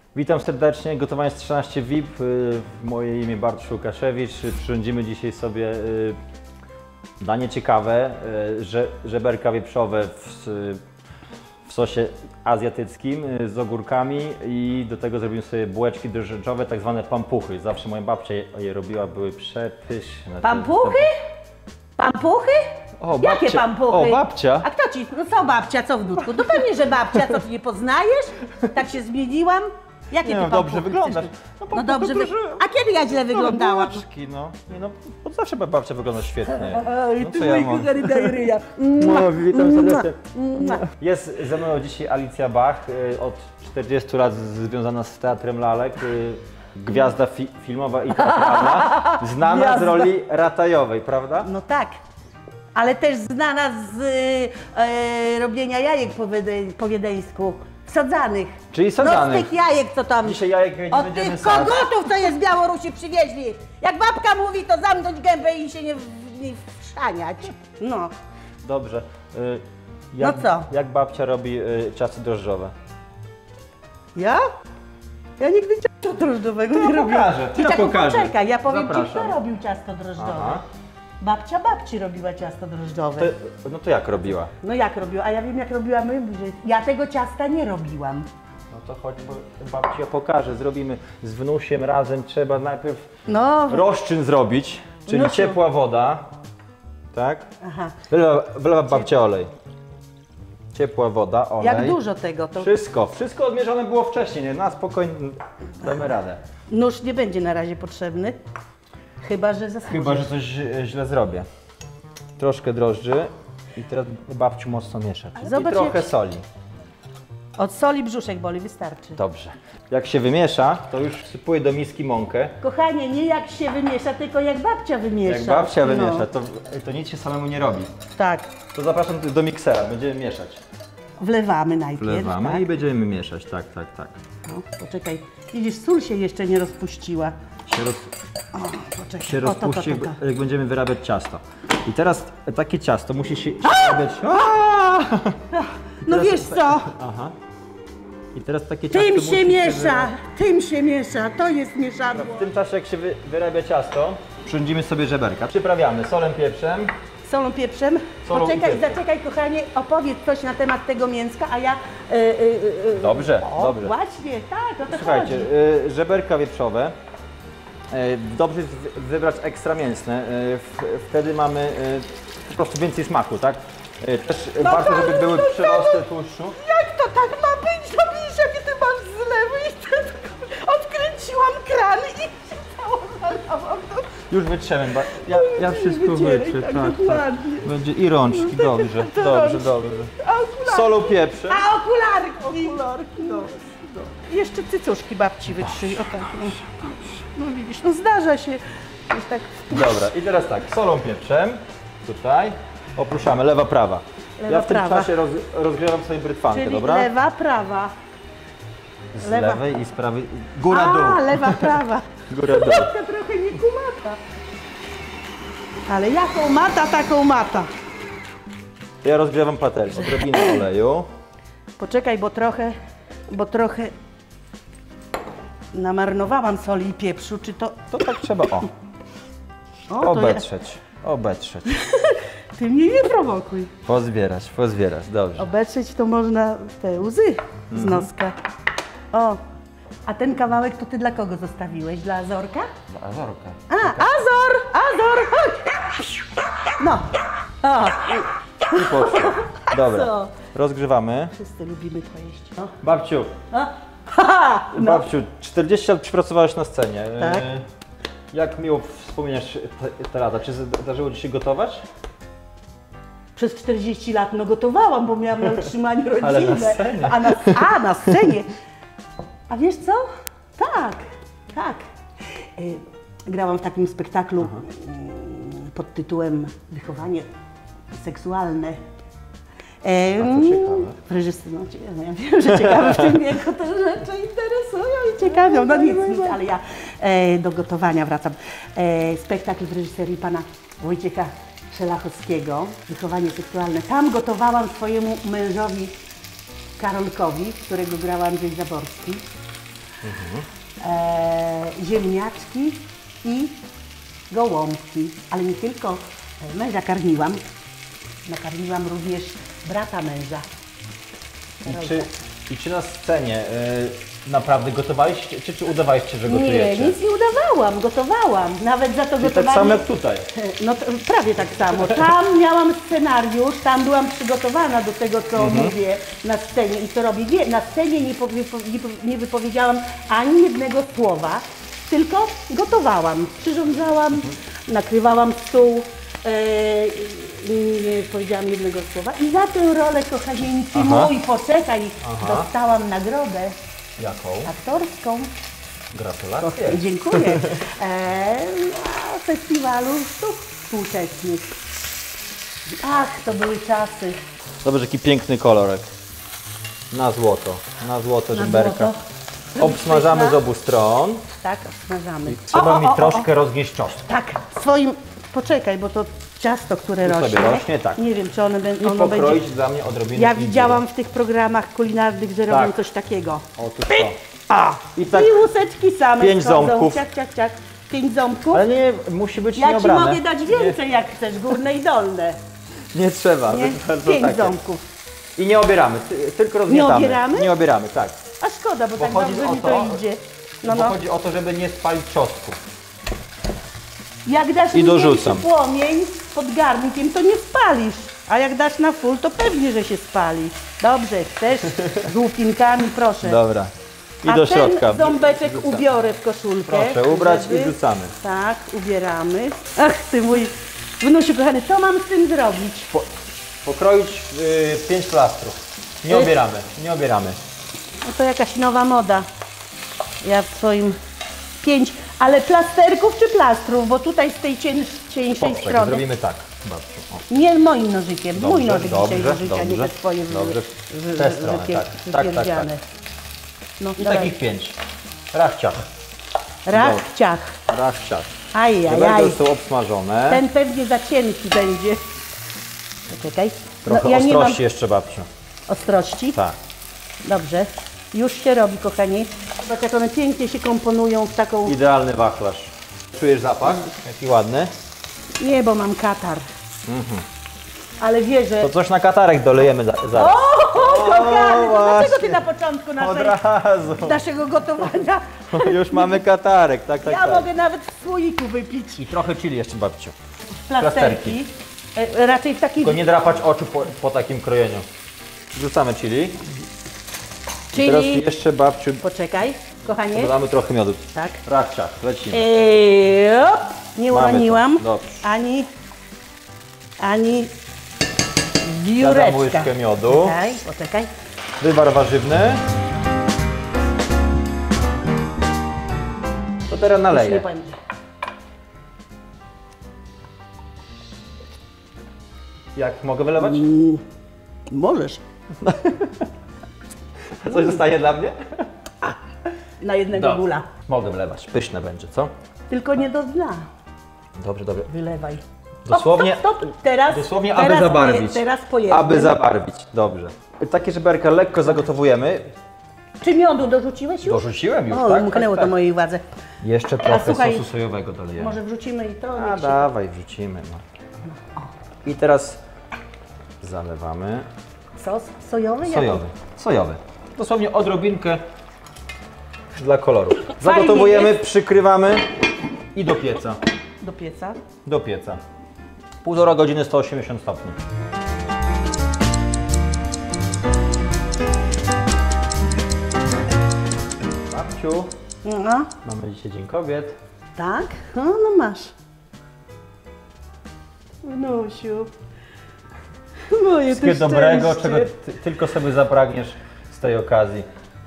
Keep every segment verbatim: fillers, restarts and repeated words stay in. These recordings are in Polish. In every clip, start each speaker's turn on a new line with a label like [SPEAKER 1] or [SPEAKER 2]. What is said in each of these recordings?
[SPEAKER 1] Witam serdecznie, gotowanie z trzynaście V I P. Moje imię Bartosz Łukaszewicz. Przyrządzimy dzisiaj sobie danie ciekawe, żeberka wieprzowe w, w sosie azjatyckim z ogórkami i do tego zrobimy sobie bułeczki drożdżowe, tak zwane pampuchy. Zawsze moja babcia je robiła, były przepyszne.
[SPEAKER 2] Pampuchy? Pampuchy?
[SPEAKER 1] O, babcia.
[SPEAKER 2] Jakie pampuchy?
[SPEAKER 1] O, babcia.
[SPEAKER 2] A kto ci? No co babcia, co wnuczku? No pewnie, że babcia, co ty nie poznajesz? Tak się zmieniłam? Jakie
[SPEAKER 1] Nie
[SPEAKER 2] ty
[SPEAKER 1] no,
[SPEAKER 2] pampuchy
[SPEAKER 1] dobrze wyglądasz.
[SPEAKER 2] No, no dobrze, wy... A kiedy ja źle wyglądałam?
[SPEAKER 1] Bułeczki, no. Nie no, bo zawsze babcia wygląda świetnie.
[SPEAKER 2] Oj,
[SPEAKER 1] No,
[SPEAKER 2] ty
[SPEAKER 1] co ja
[SPEAKER 2] mój
[SPEAKER 1] mam?
[SPEAKER 2] kugary ryja.
[SPEAKER 1] No, witam serdecznie. Jest ze mną dzisiaj Alicja Bach, od czterdziestu lat związana z teatrem lalek, gwiazda fi filmowa i teatralna, znana
[SPEAKER 2] Gwiazda.
[SPEAKER 1] z roli ratajowej, prawda?
[SPEAKER 2] No tak, ale też znana z e, robienia jajek po, wiedeń, po wiedeńsku, sadzanych.
[SPEAKER 1] Czyli sadzanych.
[SPEAKER 2] No z tych jajek, co tam,
[SPEAKER 1] Dzisiaj jajek nie
[SPEAKER 2] od
[SPEAKER 1] będziemy
[SPEAKER 2] tych
[SPEAKER 1] sadzić.
[SPEAKER 2] kogutów, co je z Białorusi przywieźli. Jak babka mówi, to zamknąć gębę i się nie, nie wszaniać. No.
[SPEAKER 1] Dobrze. Y, Jak,
[SPEAKER 2] No co?
[SPEAKER 1] Jak babcia robi y, ciasto drożdżowe?
[SPEAKER 2] Ja? Ja nigdy ciasta drożdżowego
[SPEAKER 1] To ja
[SPEAKER 2] nie robiłam.
[SPEAKER 1] pokażę, to ja
[SPEAKER 2] Czekaj,
[SPEAKER 1] pokażę.
[SPEAKER 2] Poczekaj, ja powiem ci,
[SPEAKER 1] Zapraszam.
[SPEAKER 2] kto robił ciasto drożdżowe.
[SPEAKER 1] Aha.
[SPEAKER 2] Babcia babci robiła ciasto drożdżowe.
[SPEAKER 1] To, no to jak robiła?
[SPEAKER 2] No jak robiła? A ja wiem, jak robiła my. Ja tego ciasta nie robiłam.
[SPEAKER 1] No to chodź, bo babci ja pokażę. Zrobimy z wnusiem razem. Trzeba najpierw
[SPEAKER 2] No.
[SPEAKER 1] rozczyn zrobić, czyli
[SPEAKER 2] No.
[SPEAKER 1] ciepła woda. Tak?
[SPEAKER 2] Aha.
[SPEAKER 1] Wylewa, wylewa babcia olej. Ciepła woda, olej.
[SPEAKER 2] Jak dużo tego? To
[SPEAKER 1] Wszystko, wszystko odmierzone było wcześniej, nie? Na spokojnie damy radę.
[SPEAKER 2] nóż nie będzie na razie potrzebny. Chyba, że zasłuży.
[SPEAKER 1] Chyba, że coś źle zrobię. Troszkę drożdży i teraz babciu mocno mieszać.
[SPEAKER 2] Zobacz,
[SPEAKER 1] I trochę
[SPEAKER 2] jak-
[SPEAKER 1] soli.
[SPEAKER 2] Od soli brzuszek boli, wystarczy.
[SPEAKER 1] Dobrze. Jak się wymiesza, to już wsypuję do miski mąkę.
[SPEAKER 2] Kochanie, nie jak się wymiesza, tylko jak babcia wymiesza.
[SPEAKER 1] Jak babcia
[SPEAKER 2] No.
[SPEAKER 1] wymiesza, to, to nic się samemu nie robi.
[SPEAKER 2] Tak.
[SPEAKER 1] To zapraszam do miksera, będziemy mieszać.
[SPEAKER 2] Wlewamy najpierw.
[SPEAKER 1] Wlewamy
[SPEAKER 2] tak?
[SPEAKER 1] i będziemy mieszać, tak, tak, tak.
[SPEAKER 2] No, poczekaj. Widzisz, sól się jeszcze nie rozpuściła.
[SPEAKER 1] Się, roz,
[SPEAKER 2] O, poczekaj.
[SPEAKER 1] się
[SPEAKER 2] O, to, to,
[SPEAKER 1] rozpuści,
[SPEAKER 2] to, to.
[SPEAKER 1] jak będziemy wyrabiać ciasto. I teraz takie ciasto musi się wyrabiać. Aaaa!
[SPEAKER 2] No
[SPEAKER 1] teraz-
[SPEAKER 2] wiesz co?
[SPEAKER 1] Aha. I teraz takie ciasto
[SPEAKER 2] Tym
[SPEAKER 1] musi
[SPEAKER 2] się miesza,
[SPEAKER 1] wyrabiać.
[SPEAKER 2] tym się miesza, to jest mieszadło.
[SPEAKER 1] W tym czasie, jak się wy, wyrabia ciasto, przyrządzimy sobie żeberka. Przyprawiamy solem, pieprzem.
[SPEAKER 2] Solą, pieprzem.
[SPEAKER 1] Solą i
[SPEAKER 2] Poczekaj,
[SPEAKER 1] pieprzem.
[SPEAKER 2] zaczekaj kochanie, opowiedz coś na temat tego mięska, a ja... Y, y, y, y,
[SPEAKER 1] Dobrze,
[SPEAKER 2] o,
[SPEAKER 1] dobrze.
[SPEAKER 2] Właśnie, tak, o to
[SPEAKER 1] Słuchajcie,
[SPEAKER 2] chodzi.
[SPEAKER 1] y, żeberka wieprzowe. Y, dobrze jest wy- wybrać ekstra mięsne. Y, w, wtedy mamy y, po prostu więcej smaku, tak? Y, też
[SPEAKER 2] No
[SPEAKER 1] warto,
[SPEAKER 2] tak,
[SPEAKER 1] żeby były
[SPEAKER 2] no
[SPEAKER 1] przyrosty tłuszczu.
[SPEAKER 2] Jak to tak ma być? No widzisz, jakie ty masz zlewy i wtedy odkręciłam kran i się cało zalałam.
[SPEAKER 1] Już wytrzemy, ba- ja, ja wszystko
[SPEAKER 2] wycieraj,
[SPEAKER 1] wytrzę,
[SPEAKER 2] tak,
[SPEAKER 1] tak, tak.
[SPEAKER 2] dokładnie.
[SPEAKER 1] Będzie i rączki, dobrze,
[SPEAKER 2] To
[SPEAKER 1] dobrze,
[SPEAKER 2] rączki.
[SPEAKER 1] dobrze.
[SPEAKER 2] A okularki?
[SPEAKER 1] Solą, pieprzem.
[SPEAKER 2] A okularki? Okularki, no. Jeszcze cycuszki babci wytrzyj, o tak. No. no widzisz, no zdarza się. Jest tak
[SPEAKER 1] Dobra, i teraz tak, solą, pieprzem, tutaj, oprószamy, lewa, prawa.
[SPEAKER 2] Lewa,
[SPEAKER 1] ja w tym
[SPEAKER 2] prawa.
[SPEAKER 1] czasie roz, rozgrzewam sobie brytwankę,
[SPEAKER 2] Czyli
[SPEAKER 1] dobra?
[SPEAKER 2] lewa, prawa.
[SPEAKER 1] Z
[SPEAKER 2] lewa.
[SPEAKER 1] lewej i z prawej, góra, dół.
[SPEAKER 2] A, lewa, prawa.
[SPEAKER 1] Góra, dół.
[SPEAKER 2] Babka trochę nie kumata. Ale jaką mata, taką mata.
[SPEAKER 1] Ja rozgrzewam patelnię, odrobinę oleju.
[SPEAKER 2] Poczekaj, bo trochę, bo trochę namarnowałam soli i pieprzu, czy to...
[SPEAKER 1] To tak trzeba, o,
[SPEAKER 2] O, to
[SPEAKER 1] obetrzeć, obetrzeć.
[SPEAKER 2] ja, ty mnie nie prowokuj.
[SPEAKER 1] Pozbierać, pozbierać, dobrze.
[SPEAKER 2] Obetrzeć to można te łzy z noska. O, a ten kawałek to ty dla kogo zostawiłeś? Dla Azorka?
[SPEAKER 1] Azorka.
[SPEAKER 2] A, Azor! Azor, chodź! No, o,
[SPEAKER 1] I poszło. Dobra,
[SPEAKER 2] Co?
[SPEAKER 1] rozgrzewamy.
[SPEAKER 2] wszyscy lubimy to jeść. O,
[SPEAKER 1] Babciu,
[SPEAKER 2] o. Ha, no.
[SPEAKER 1] babciu, czterdzieści lat przypracowałaś na scenie.
[SPEAKER 2] Tak.
[SPEAKER 1] E, Jak miło wspominasz te, te lata? Czy zdarzyło ci się gotować?
[SPEAKER 2] Przez czterdzieści lat no gotowałam, bo miałam na utrzymaniu rodzinę.
[SPEAKER 1] Ale na scenie.
[SPEAKER 2] A na, a, na scenie. A wiesz co? Tak, tak. Y, grałam w takim spektaklu y, pod tytułem Wychowanie seksualne. E,
[SPEAKER 1] A to ciekawe.
[SPEAKER 2] w reżyser, no, no ja wiem, że ciekawe w tym wieku te rzeczy interesują i ciekawią. No nic, nic, ale ja e, do gotowania wracam. E, spektakl w reżyserii pana Wojciecha Szelachowskiego, Wychowanie seksualne. Tam gotowałam swojemu mężowi Karolkowi, którego grał Andrzej Zaborski.
[SPEAKER 1] Mhm.
[SPEAKER 2] e, ziemniaczki i gołąbki. Ale nie tylko e, męża karmiłam, nakarmiłam również brata męża.
[SPEAKER 1] I czy, I czy na scenie y, naprawdę gotowaliście, czy, czy udawaliście, że
[SPEAKER 2] Nie,
[SPEAKER 1] gotujecie?
[SPEAKER 2] nic nie udawałam, gotowałam. Nawet za to
[SPEAKER 1] Czyli
[SPEAKER 2] gotowanie...
[SPEAKER 1] tak samo jak tutaj.
[SPEAKER 2] No to, prawie tak samo. Tam miałam scenariusz, tam byłam przygotowana do tego, co
[SPEAKER 1] Mhm.
[SPEAKER 2] mówię na scenie i co robię. Nie, na scenie nie, powie, nie, nie wypowiedziałam ani jednego słowa, tylko gotowałam, przyrządzałam,
[SPEAKER 1] Mhm.
[SPEAKER 2] nakrywałam stół. E, nie powiedziałam jednego słowa i za tę rolę, kochanieńki
[SPEAKER 1] Aha.
[SPEAKER 2] mój, poczekaj,
[SPEAKER 1] Aha.
[SPEAKER 2] dostałam nagrodę
[SPEAKER 1] Jaką?
[SPEAKER 2] aktorską.
[SPEAKER 1] Gratulacje.
[SPEAKER 2] Dziękuję. E, na festiwalu sztuk współczesnych. Ach, to były czasy.
[SPEAKER 1] Zobacz, jaki piękny kolorek. Na złoto, na złoto
[SPEAKER 2] Na
[SPEAKER 1] żemberka.
[SPEAKER 2] złoto.
[SPEAKER 1] Obsmażamy z obu stron.
[SPEAKER 2] Tak, obsmażamy.
[SPEAKER 1] Trzeba
[SPEAKER 2] O, o,
[SPEAKER 1] mi
[SPEAKER 2] o, o,
[SPEAKER 1] troszkę rozgnieść czosnku.
[SPEAKER 2] Tak, swoim... Poczekaj, bo to ciasto, które
[SPEAKER 1] Tu sobie
[SPEAKER 2] rośnie.
[SPEAKER 1] rośnie, tak.
[SPEAKER 2] Nie wiem, czy one, ben-
[SPEAKER 1] I
[SPEAKER 2] ono
[SPEAKER 1] pokroić
[SPEAKER 2] będzie...
[SPEAKER 1] dla mnie odrobinę
[SPEAKER 2] Ja
[SPEAKER 1] imbiru.
[SPEAKER 2] widziałam w tych programach kulinarnych, że robią
[SPEAKER 1] Tak.
[SPEAKER 2] coś takiego.
[SPEAKER 1] Otóż to.
[SPEAKER 2] A,
[SPEAKER 1] I tak
[SPEAKER 2] I łuseczki same
[SPEAKER 1] pięć
[SPEAKER 2] schodzą.
[SPEAKER 1] ząbków.
[SPEAKER 2] Ciak, ciak, ciak. Pięć ząbków.
[SPEAKER 1] Ale nie, musi być
[SPEAKER 2] Ja ci
[SPEAKER 1] nieobrane.
[SPEAKER 2] mogę dać więcej, jak chcesz, górne i dolne.
[SPEAKER 1] Nie, nie trzeba.
[SPEAKER 2] Nie?
[SPEAKER 1] Bardzo
[SPEAKER 2] Pięć
[SPEAKER 1] takie.
[SPEAKER 2] ząbków.
[SPEAKER 1] I nie obieramy, ty, tylko rozgniatamy.
[SPEAKER 2] obieramy?
[SPEAKER 1] Nie obieramy, tak.
[SPEAKER 2] A szkoda, bo,
[SPEAKER 1] Bo
[SPEAKER 2] tak
[SPEAKER 1] chodzi
[SPEAKER 2] dobrze
[SPEAKER 1] o
[SPEAKER 2] mi to,
[SPEAKER 1] to,
[SPEAKER 2] idzie. No,
[SPEAKER 1] Bo
[SPEAKER 2] no.
[SPEAKER 1] chodzi o to, żeby nie spalić czosnku.
[SPEAKER 2] Jak dasz
[SPEAKER 1] I
[SPEAKER 2] mi
[SPEAKER 1] dorzucam.
[SPEAKER 2] większy płomień pod garnkiem, to nie spalisz. A jak dasz na full, to pewnie, że się spali. Dobrze, chcesz z łupinkami, proszę.
[SPEAKER 1] Dobra. I
[SPEAKER 2] A
[SPEAKER 1] do środka.
[SPEAKER 2] ten ząbeczek
[SPEAKER 1] Wrzucam.
[SPEAKER 2] ubiorę w koszulkę.
[SPEAKER 1] Proszę ubrać
[SPEAKER 2] żeby-
[SPEAKER 1] i wrzucamy.
[SPEAKER 2] Tak, ubieramy. Ach, ty mój wnusiu kochany, co mam z tym zrobić?
[SPEAKER 1] Po, pokroić y, pięć plastrów. Nie
[SPEAKER 2] Y-
[SPEAKER 1] obieramy, nie obieramy.
[SPEAKER 2] No to jakaś nowa moda. Ja w swoim pięć, ale plasterków czy plastrów? Bo tutaj z tej cień, cieńszej
[SPEAKER 1] Poprzek,
[SPEAKER 2] strony.
[SPEAKER 1] zrobimy tak. Babciu. O.
[SPEAKER 2] Nie moim nożykiem,
[SPEAKER 1] Dobrze,
[SPEAKER 2] mój nożyk
[SPEAKER 1] dobrze,
[SPEAKER 2] dzisiaj do życia, nie
[SPEAKER 1] dobrze,
[SPEAKER 2] te twoje wy-
[SPEAKER 1] dobrze.
[SPEAKER 2] wy-
[SPEAKER 1] Tę
[SPEAKER 2] wy-
[SPEAKER 1] stronę,
[SPEAKER 2] wypier-
[SPEAKER 1] tak, tak, tak,
[SPEAKER 2] wypierdziane. No,
[SPEAKER 1] I
[SPEAKER 2] dawaj.
[SPEAKER 1] takich pięć. Rachciach.
[SPEAKER 2] Rach, ciach.
[SPEAKER 1] Rachciach.
[SPEAKER 2] Aj, aj,
[SPEAKER 1] Żeberka
[SPEAKER 2] aj.
[SPEAKER 1] już są obsmażone.
[SPEAKER 2] Ten pewnie za cienki będzie. Poczekaj.
[SPEAKER 1] Trochę
[SPEAKER 2] ja nie mam
[SPEAKER 1] ostrości jeszcze, babciu.
[SPEAKER 2] ostrości.
[SPEAKER 1] Tak.
[SPEAKER 2] Dobrze. Już się robi, kochani. Zobacz, jak one pięknie się komponują w taką...
[SPEAKER 1] Idealny wachlarz. Czujesz zapach? Jaki ładny.
[SPEAKER 2] Nie, bo mam katar. Ale wierzę...
[SPEAKER 1] To coś na katarek dolejemy za, zaraz.
[SPEAKER 2] O, kochany, to dlaczego
[SPEAKER 1] właśnie.
[SPEAKER 2] ty na początku
[SPEAKER 1] Od
[SPEAKER 2] naszej,
[SPEAKER 1] razu.
[SPEAKER 2] naszego gotowania?
[SPEAKER 1] Już mamy katarek, tak, tak,
[SPEAKER 2] Ja
[SPEAKER 1] tak.
[SPEAKER 2] mogę nawet w słoiku wypić
[SPEAKER 1] I trochę chili jeszcze, babciu.
[SPEAKER 2] plasterki. E, raczej w takich...
[SPEAKER 1] Tylko nie drapać oczu po, po takim krojeniu. Wrzucamy chili. I teraz
[SPEAKER 2] Czyli...
[SPEAKER 1] jeszcze, babciu,
[SPEAKER 2] Poczekaj, kochanie.
[SPEAKER 1] dodamy trochę miodu.
[SPEAKER 2] Tak.
[SPEAKER 1] Rachciach, lecimy.
[SPEAKER 2] Eee, op, nie
[SPEAKER 1] Mamy to.
[SPEAKER 2] uroniłam
[SPEAKER 1] Dobrze.
[SPEAKER 2] ani, ani
[SPEAKER 1] Dodam
[SPEAKER 2] wióreczka.
[SPEAKER 1] łyżkę miodu.
[SPEAKER 2] Poczekaj, poczekaj.
[SPEAKER 1] Wywar warzywny. To teraz
[SPEAKER 2] Już nie
[SPEAKER 1] naleję.
[SPEAKER 2] powiem.
[SPEAKER 1] Jak mogę wylewać?
[SPEAKER 2] Mm, możesz.
[SPEAKER 1] Coś zostaje dla mnie?
[SPEAKER 2] Na jednego
[SPEAKER 1] Dobrze.
[SPEAKER 2] gula.
[SPEAKER 1] Mogę wlewać. Pyszne będzie, co?
[SPEAKER 2] Tylko nie do dna.
[SPEAKER 1] Dobrze, dobrze.
[SPEAKER 2] Wylewaj.
[SPEAKER 1] Dosłownie,
[SPEAKER 2] Stop, stop, stop. Teraz,
[SPEAKER 1] dosłownie aby
[SPEAKER 2] teraz
[SPEAKER 1] zabarwić.
[SPEAKER 2] Poje, teraz pojedźmy.
[SPEAKER 1] Aby zabarwić. Dobrze. Takie żeberka lekko zagotowujemy.
[SPEAKER 2] Czy miodu dorzuciłeś już?
[SPEAKER 1] Dorzuciłem już,
[SPEAKER 2] O,
[SPEAKER 1] tak?
[SPEAKER 2] umknęło
[SPEAKER 1] tak,
[SPEAKER 2] to mojej uwadze.
[SPEAKER 1] Jeszcze trochę
[SPEAKER 2] słuchaj,
[SPEAKER 1] sosu sojowego dolejemy.
[SPEAKER 2] Może wrzucimy i to.
[SPEAKER 1] A
[SPEAKER 2] niech się...
[SPEAKER 1] dawaj, wrzucimy. No. I teraz zalewamy.
[SPEAKER 2] Sos sojowy? Jak-
[SPEAKER 1] Sojowy. Sojowy. Dosłownie odrobinkę dla koloru.
[SPEAKER 2] Fajnie
[SPEAKER 1] Zagotowujemy,
[SPEAKER 2] jest.
[SPEAKER 1] przykrywamy i do pieca.
[SPEAKER 2] Do pieca.
[SPEAKER 1] Do pieca. Półtora godziny, sto osiemdziesiąt stopni. Babciu,
[SPEAKER 2] No,
[SPEAKER 1] mamy dzisiaj Dzień Kobiet.
[SPEAKER 2] tak? No, no masz. Wnusiu. Moje
[SPEAKER 1] Wszystkiego
[SPEAKER 2] ty
[SPEAKER 1] dobrego,
[SPEAKER 2] szczęście.
[SPEAKER 1] czego ty, tylko sobie zapragniesz z tej okazji.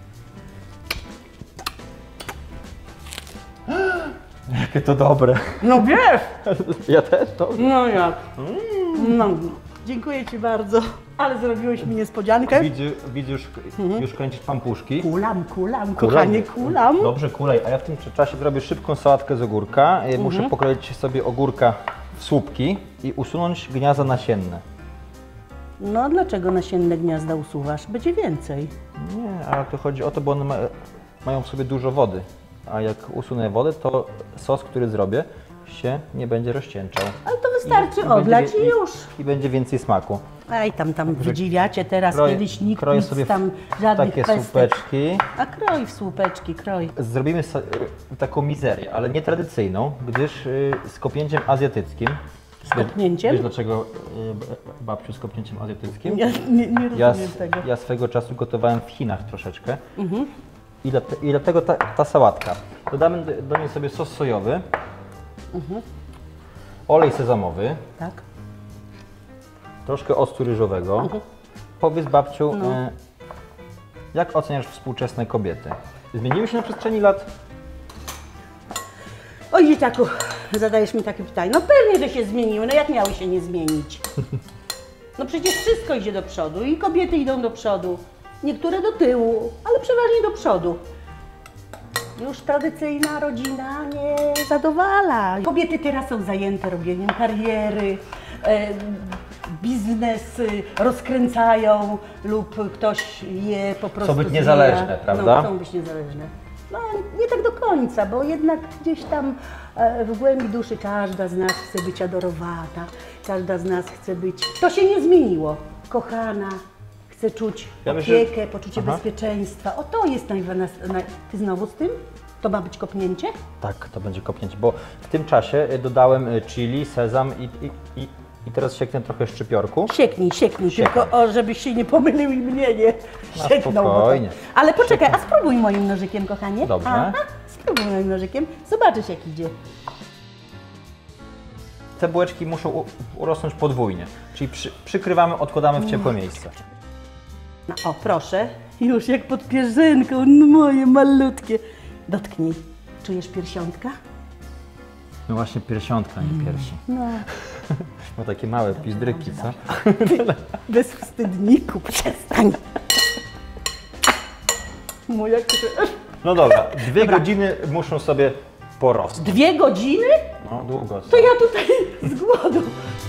[SPEAKER 1] Jakie to dobre.
[SPEAKER 2] No wiesz!
[SPEAKER 1] Ja też to.
[SPEAKER 2] No jak? No. Dziękuję Ci bardzo. Ale zrobiłeś mi niespodziankę.
[SPEAKER 1] Widzisz, widzisz już, już kręcić pampuszki.
[SPEAKER 2] Kulam, kulam, kochanie, kulam.
[SPEAKER 1] Dobrze, kulej. A ja w tym czasie zrobię szybką sałatkę z ogórka.
[SPEAKER 2] Mhm.
[SPEAKER 1] Muszę pokroić sobie ogórka w słupki i usunąć gniazda nasienne.
[SPEAKER 2] No a dlaczego nasienne gniazda usuwasz? Będzie więcej.
[SPEAKER 1] Nie, ale tu chodzi o to, bo one ma, mają w sobie dużo wody, a jak usunę wodę, to sos, który zrobię, się nie będzie rozcieńczał.
[SPEAKER 2] Ale to wystarczy
[SPEAKER 1] I- i
[SPEAKER 2] oblać
[SPEAKER 1] będzie
[SPEAKER 2] i
[SPEAKER 1] wie-
[SPEAKER 2] już.
[SPEAKER 1] I będzie więcej smaku.
[SPEAKER 2] Aj, tam, tam wydziwiacie teraz,
[SPEAKER 1] Kroj-
[SPEAKER 2] kiedyś nikt
[SPEAKER 1] kroję
[SPEAKER 2] nic
[SPEAKER 1] sobie w
[SPEAKER 2] tam, żadnych
[SPEAKER 1] takie
[SPEAKER 2] pestek.
[SPEAKER 1] słupeczki.
[SPEAKER 2] A kroj w słupeczki, kroj.
[SPEAKER 1] Zrobimy so- taką mizerię, ale nie tradycyjną, gdyż y, z kopnięciem azjatyckim.
[SPEAKER 2] Z kopnięciem?
[SPEAKER 1] Wiesz dlaczego, y, babciu, z kopnięciem azjatyckim?
[SPEAKER 2] Ja nie, nie rozumiem
[SPEAKER 1] Ja,
[SPEAKER 2] tego.
[SPEAKER 1] ja swego czasu gotowałem w Chinach troszeczkę. Mhm. I, dla, I dlatego ta, ta sałatka. Dodamy do, do niej sobie sos sojowy,
[SPEAKER 2] Mhm.
[SPEAKER 1] olej sezamowy,
[SPEAKER 2] Tak?
[SPEAKER 1] troszkę octu ryżowego.
[SPEAKER 2] Mhm.
[SPEAKER 1] Powiedz, babciu,
[SPEAKER 2] No.
[SPEAKER 1] y, jak oceniasz współczesne kobiety? Zmieniły się na przestrzeni lat?
[SPEAKER 2] Oj, dzieciaku, zadajesz mi takie pytanie. No pewnie, że się zmieniły, no jak miały się nie zmienić? No przecież wszystko idzie do przodu i kobiety idą do przodu. Niektóre do tyłu, ale przeważnie do przodu. Już tradycyjna rodzina nie zadowala. Kobiety teraz są zajęte robieniem kariery, e, biznes y, rozkręcają lub ktoś je po prostu
[SPEAKER 1] być
[SPEAKER 2] zwija.
[SPEAKER 1] niezależne, prawda?
[SPEAKER 2] No, chcą być niezależne. No nie tak do końca, bo jednak gdzieś tam e, w głębi duszy każda z nas chce być adorowana, każda z nas chce być... To się nie zmieniło. Kochana, chce czuć
[SPEAKER 1] Ja myślę-
[SPEAKER 2] opiekę, poczucie
[SPEAKER 1] Aha.
[SPEAKER 2] bezpieczeństwa. O to jest najważniejsze. Naj... Ty znowu z tym? To ma być kopnięcie?
[SPEAKER 1] Tak, to będzie kopnięcie, bo w tym czasie y, dodałem y, chili, sezam i, i, i, i teraz sieknę trochę szczypiorku.
[SPEAKER 2] Sieknij, sieknij,
[SPEAKER 1] Siekam.
[SPEAKER 2] tylko o, żebyś się nie pomylił i mnie nie
[SPEAKER 1] Na
[SPEAKER 2] sieknął. bo to-
[SPEAKER 1] spokojnie.
[SPEAKER 2] Ale poczekaj, a spróbuj moim nożykiem, kochanie.
[SPEAKER 1] Dobrze.
[SPEAKER 2] Aha, spróbuj moim nożykiem, zobaczysz jak idzie.
[SPEAKER 1] Te bułeczki muszą u, urosnąć podwójnie, czyli przy, przykrywamy, odkładamy w ciepłe miejsce.
[SPEAKER 2] No, o, proszę, już jak pod pierzynką, no moje malutkie. Dotknij. Czujesz piersiątka?
[SPEAKER 1] No właśnie piersiątka, nie piersi.
[SPEAKER 2] No,
[SPEAKER 1] Bo takie małe pizdryki, co?
[SPEAKER 2] bez wstydniku, przestań. Moja krew.
[SPEAKER 1] No dobra, dwie godziny muszą sobie porosnąć.
[SPEAKER 2] Dwie godziny?
[SPEAKER 1] No długo.
[SPEAKER 2] To ja tutaj z głodu.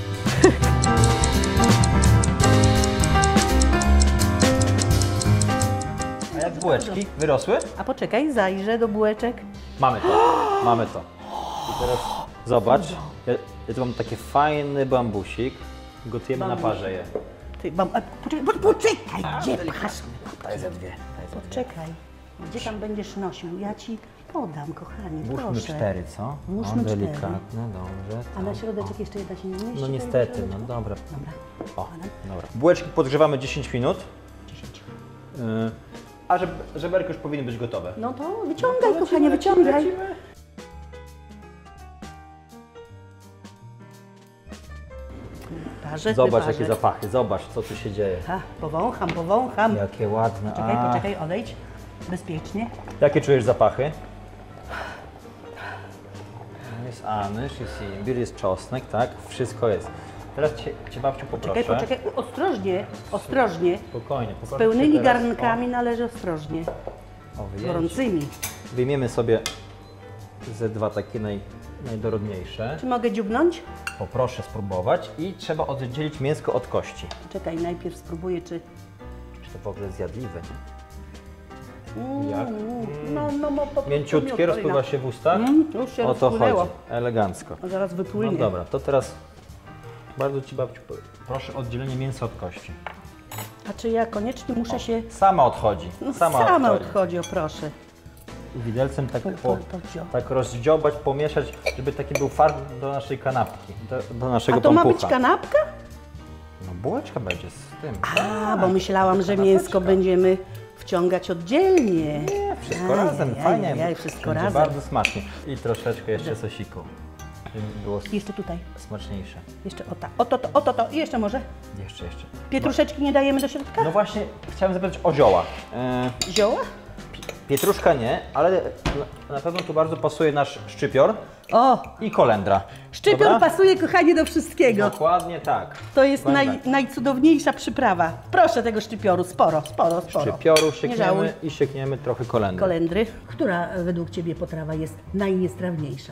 [SPEAKER 1] A jak bułeczki? Wyrosły?
[SPEAKER 2] A poczekaj, zajrzę do bułeczek.
[SPEAKER 1] Mamy to, mamy to. I teraz zobacz, ja, ja tu mam taki fajny bambusik, gotujemy na
[SPEAKER 2] Bambusik.
[SPEAKER 1] parze je.
[SPEAKER 2] Ty, mam, a, poczekaj, po, poczekaj, gdzie pchasz?
[SPEAKER 1] Daj ze dwie.
[SPEAKER 2] Poczekaj, gdzie tam będziesz nosił? Ja ci podam, kochanie,
[SPEAKER 1] Włóżmy
[SPEAKER 2] proszę.
[SPEAKER 1] cztery, co?
[SPEAKER 2] Włóżmy
[SPEAKER 1] o,
[SPEAKER 2] cztery.
[SPEAKER 1] delikatne, dobrze.
[SPEAKER 2] A na środeczek jeszcze jedna się nie mieści?
[SPEAKER 1] No
[SPEAKER 2] tutaj
[SPEAKER 1] niestety,
[SPEAKER 2] na
[SPEAKER 1] no
[SPEAKER 2] środeczku?
[SPEAKER 1] dobra.
[SPEAKER 2] Dobra.
[SPEAKER 1] O, dobra. Bułeczki podgrzewamy dziesięć minut,
[SPEAKER 2] dziesięć.
[SPEAKER 1] yy, a żeb, żeberki już powinny być gotowe.
[SPEAKER 2] No to wyciągaj, kochanie, wyciągaj. Parze,
[SPEAKER 1] Zobacz
[SPEAKER 2] wyparzę.
[SPEAKER 1] jakie zapachy, zobacz co tu się dzieje.
[SPEAKER 2] Ha, powącham, powącham.
[SPEAKER 1] Jakie ładne.
[SPEAKER 2] Poczekaj,
[SPEAKER 1] A,
[SPEAKER 2] poczekaj, odejdź. Bezpiecznie.
[SPEAKER 1] Jakie czujesz zapachy? Jest anyż, jest imbir, jest czosnek, tak? Wszystko jest. Teraz cię, cię babciu poproszę.
[SPEAKER 2] Czekaj, poczekaj, ostrożnie, ostrożnie.
[SPEAKER 1] Spokojnie.
[SPEAKER 2] Z
[SPEAKER 1] poproszę
[SPEAKER 2] pełnymi
[SPEAKER 1] cię teraz
[SPEAKER 2] garnkami należy ostrożnie.
[SPEAKER 1] O, o wyjęcie.
[SPEAKER 2] Gorącymi.
[SPEAKER 1] Wyjmiemy sobie ze dwa takie naj, najdorodniejsze.
[SPEAKER 2] Czy mogę dziubnąć?
[SPEAKER 1] Poproszę spróbować i trzeba oddzielić mięsko od kości.
[SPEAKER 2] Czekaj, najpierw spróbuję, czy...
[SPEAKER 1] Czy to w ogóle zjadliwe, nie?
[SPEAKER 2] Mm,
[SPEAKER 1] Jak?
[SPEAKER 2] No, no, no, po,
[SPEAKER 1] Mięciutkie,
[SPEAKER 2] po
[SPEAKER 1] rozpływa się w ustach?
[SPEAKER 2] Mm, już się
[SPEAKER 1] O to
[SPEAKER 2] rozpłynęło.
[SPEAKER 1] chodzi, elegancko.
[SPEAKER 2] A zaraz wypłynie.
[SPEAKER 1] No dobra, to teraz bardzo Ci babciu proszę o oddzielenie mięsa od kości.
[SPEAKER 2] A czy ja koniecznie muszę się...
[SPEAKER 1] Sama odchodzi,
[SPEAKER 2] No,
[SPEAKER 1] sama,
[SPEAKER 2] sama
[SPEAKER 1] odchodzi.
[SPEAKER 2] odchodzi, o proszę.
[SPEAKER 1] I widelcem tak,
[SPEAKER 2] To-
[SPEAKER 1] po,
[SPEAKER 2] to- to wziął.
[SPEAKER 1] tak rozdziobać, pomieszać, żeby taki był farb do naszej kanapki, do, do naszego
[SPEAKER 2] A to ma
[SPEAKER 1] pampucha.
[SPEAKER 2] być kanapka?
[SPEAKER 1] No bułeczka będzie z tym.
[SPEAKER 2] A, bo myślałam, że mięsko będziemy wciągać oddzielnie.
[SPEAKER 1] Nie, wszystko
[SPEAKER 2] Aj,
[SPEAKER 1] razem,
[SPEAKER 2] aj,
[SPEAKER 1] fajnie.
[SPEAKER 2] aj, aj, wszystko
[SPEAKER 1] będzie
[SPEAKER 2] razem.
[SPEAKER 1] bardzo smacznie. I troszeczkę jeszcze sosiku, żeby było
[SPEAKER 2] Jeszcze tutaj,
[SPEAKER 1] smaczniejsze.
[SPEAKER 2] jeszcze o ta, o to, to, o to, to i jeszcze może.
[SPEAKER 1] Jeszcze, jeszcze.
[SPEAKER 2] Pietruszeczki nie dajemy do środka?
[SPEAKER 1] No właśnie, chciałem zapytać o zioła. E,
[SPEAKER 2] Zioła?
[SPEAKER 1] pietruszka nie, ale na, na pewno tu bardzo pasuje nasz szczypior
[SPEAKER 2] O,
[SPEAKER 1] i kolendra.
[SPEAKER 2] szczypior
[SPEAKER 1] Dobra?
[SPEAKER 2] pasuje, kochanie, do wszystkiego.
[SPEAKER 1] Dokładnie tak.
[SPEAKER 2] To jest
[SPEAKER 1] Dokładnie
[SPEAKER 2] naj,
[SPEAKER 1] tak.
[SPEAKER 2] najcudowniejsza przyprawa. Proszę tego szczypioru, sporo, sporo, sporo.
[SPEAKER 1] Szczypioru
[SPEAKER 2] Nie żałuj.
[SPEAKER 1] siekniemy i siekniemy trochę kolendry.
[SPEAKER 2] Kolendry. Która według Ciebie potrawa jest najniestrawniejsza?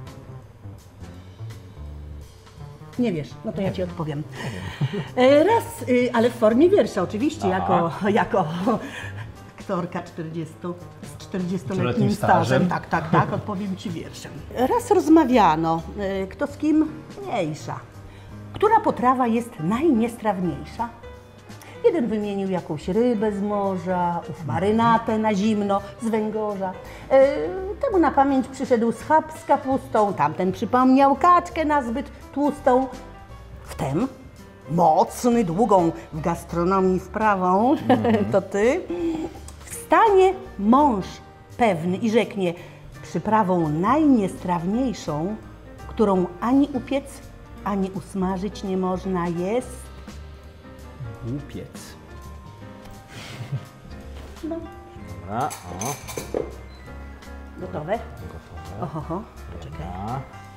[SPEAKER 2] Nie wiesz, no to ja Ci odpowiem. E, Raz, y, ale w formie wiersza oczywiście, jako, jako aktorka czterdziestu, z czterdziestoletnim
[SPEAKER 1] stażem.
[SPEAKER 2] stażem. Tak, tak, tak, odpowiem Ci wierszem. Raz rozmawiano, y, kto z kim mniejsza. Która potrawa jest najniestrawniejsza? Jeden wymienił jakąś rybę z morza, ów marynatę na zimno z węgorza. E, temu na pamięć przyszedł schab z kapustą, tamten przypomniał kaczkę nazbyt tłustą. Wtem mocny, długą w gastronomii wprawą, mm. to ty, wstanie mąż pewny i rzeknie, przyprawą najniestrawniejszą, którą ani upiec, ani usmażyć nie można jest...
[SPEAKER 1] Głupiec.
[SPEAKER 2] No.
[SPEAKER 1] Dobra, o.
[SPEAKER 2] Gotowe?
[SPEAKER 1] Gotowe.
[SPEAKER 2] Oho, poczekaj.
[SPEAKER 1] Dobra.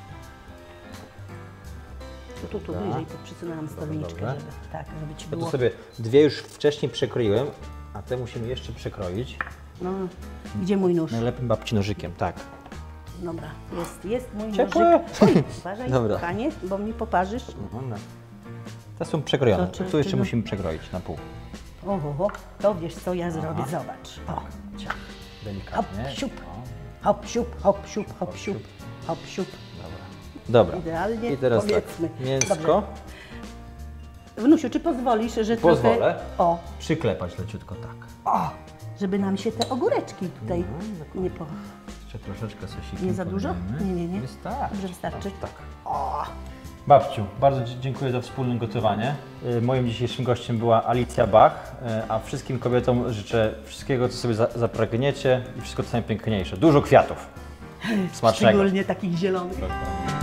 [SPEAKER 2] Tu, tu, tu wyżej podprzysunęłam stolniczkę,
[SPEAKER 1] Dobra.
[SPEAKER 2] żeby, tak, żeby Ci
[SPEAKER 1] Ja
[SPEAKER 2] było...
[SPEAKER 1] tu sobie dwie już wcześniej przekroiłem, a te musimy jeszcze przekroić.
[SPEAKER 2] No, gdzie mój nóż?
[SPEAKER 1] Najlepiej babci nożykiem, tak.
[SPEAKER 2] Dobra, jest, jest mój
[SPEAKER 1] Ciepłe.
[SPEAKER 2] nożyk. Oj, uważaj,
[SPEAKER 1] Dobra.
[SPEAKER 2] kochanie, bo mi poparzysz.
[SPEAKER 1] Mhm, no. Te są przekrojone,
[SPEAKER 2] To czy-
[SPEAKER 1] tu jeszcze
[SPEAKER 2] czy-
[SPEAKER 1] musimy przekroić na pół.
[SPEAKER 2] Oho, to wiesz co ja zrobię,
[SPEAKER 1] Aha.
[SPEAKER 2] zobacz. O, cia. Hop,
[SPEAKER 1] Delikatnie.
[SPEAKER 2] siup,
[SPEAKER 1] O,
[SPEAKER 2] hop, siup, hop, siup, hop, siup, hop, siup.
[SPEAKER 1] dobra. Dobra.
[SPEAKER 2] Idealnie,
[SPEAKER 1] I teraz
[SPEAKER 2] powiedzmy.
[SPEAKER 1] tak, mięsko.
[SPEAKER 2] Dobrze. Wnusiu, czy pozwolisz, że
[SPEAKER 1] Pozwolę.
[SPEAKER 2] trochę... O,
[SPEAKER 1] Przyklepać leciutko tak.
[SPEAKER 2] o, żeby nam się te ogóreczki tutaj nie po...
[SPEAKER 1] Jeszcze troszeczkę sosikiem
[SPEAKER 2] Nie za dużo?
[SPEAKER 1] podajemy.
[SPEAKER 2] Nie, nie, nie.
[SPEAKER 1] Wystarczy.
[SPEAKER 2] Dobrze wystarczy?
[SPEAKER 1] Tak.
[SPEAKER 2] O,
[SPEAKER 1] Babciu, bardzo Ci dziękuję za wspólne gotowanie. Y, Moim dzisiejszym gościem była Alicja Bach, y, a wszystkim kobietom życzę wszystkiego, co sobie za- zapragniecie i wszystko, co najpiękniejsze. Dużo kwiatów. Smacznego.
[SPEAKER 2] szczególnie takich zielonych.
[SPEAKER 1] Proszę.